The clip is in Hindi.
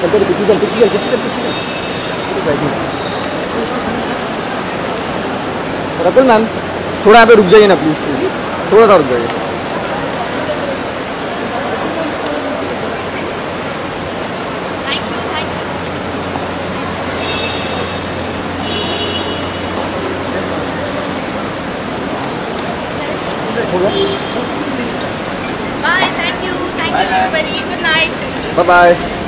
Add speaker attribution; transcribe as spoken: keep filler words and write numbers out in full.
Speaker 1: चल पीछे चल पीछे चल पीछे चल पीछे चल। रकुल मैम थोड़ा यहाँ पे रुक जाइए ना प्लीज़ प्लीज़, थोड़ा सा रुक जाइए।
Speaker 2: Bye, thank you, thank you everybody, good night.
Speaker 1: Bye bye.